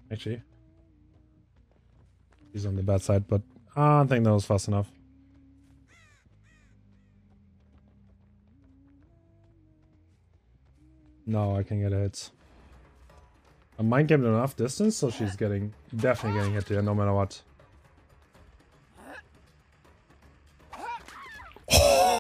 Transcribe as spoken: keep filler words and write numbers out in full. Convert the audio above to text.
Actually. He's on the bad side, but I don't think that was fast enough. No, I can get a hit. I mind gamed enough distance, so she's getting definitely getting hit here no matter what.